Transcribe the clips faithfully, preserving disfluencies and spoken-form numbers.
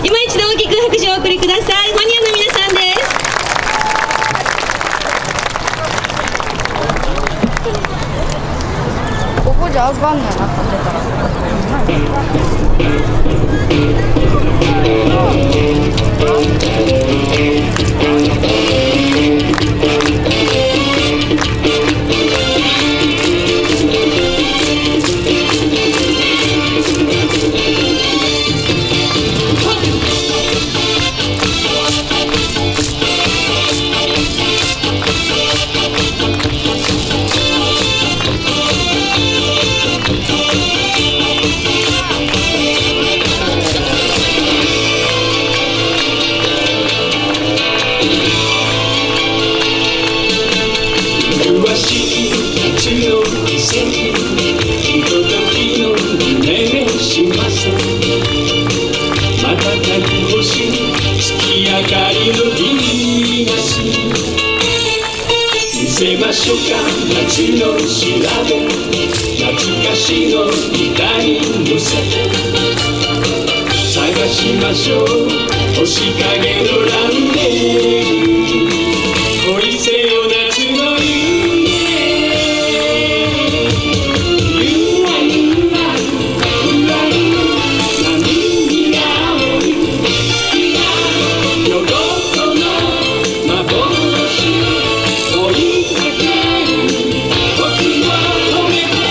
今一度大きく拍手をお送りください。ホニアの皆さんです。 ここじゃあかんねんな、立てたら。 見せましょうか街の調べ、懐かしの歌に乗せて探しましょう星影のランウェイ、恋せよ夏の夢、ゆらゆらゆらゆら波が青い夜ごとの幻、追いかける時を止めて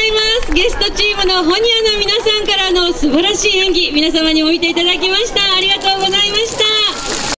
ゲストチームのホニアの皆さんからの素晴らしい演技、皆様にも見ていただきました。ありがとうございます。